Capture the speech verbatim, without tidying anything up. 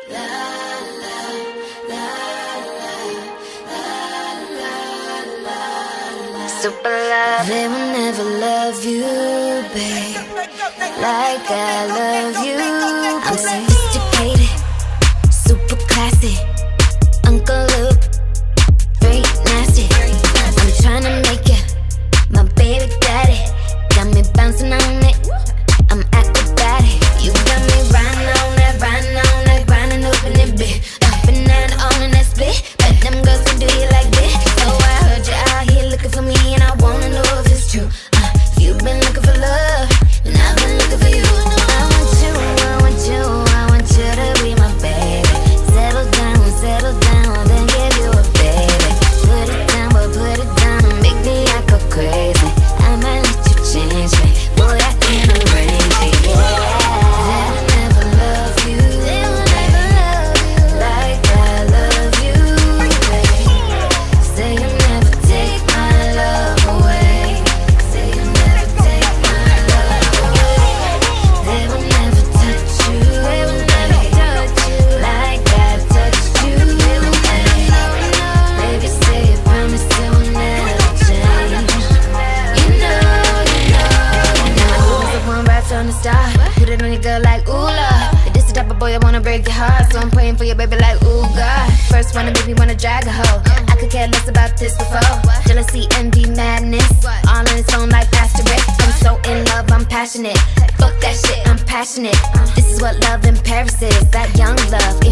Super love. They will never love you, babe, like I love you. I'm sophisticated, super classy, Uncle Luke, very nasty. I'm tryna make it my baby daddy. Got me bouncing on it, I'm acrobatic. You got me riding on that, riding on that, grinding up in it, bit up and down on in that split. But them girls can do you like this. So I heard you out here looking for me, and I wanna know if it's true. uh, If you've been looking for love, then I've been looking for you. I want you, I want you, I want you to be my baby. Settle down, settle down, then give you a baby. Put it down, but put it down, and make me act go crazy. I might let you change me, boy, I can arrange it, yeah. They'll never love you, they'll never love you like I love you, babe. Say you'll never take my love away. Say you'll never take my love away. They will never touch you, they will never touch you like I touched you, babe. Baby, say you promise it will never change. You know, you know, you know. I was the one right from the start. Put it on your girl like ooh lord. This the type of boy I wanna break your heart, so I'm praying for your baby like ooh God. First wanna make me wanna drag a hoe. I could care less about this before. Jealousy, envy, madness, all in its own like asterisk. I'm so in love, I'm passionate. Fuck that shit, I'm passionate. This is what love in Paris is. That young love,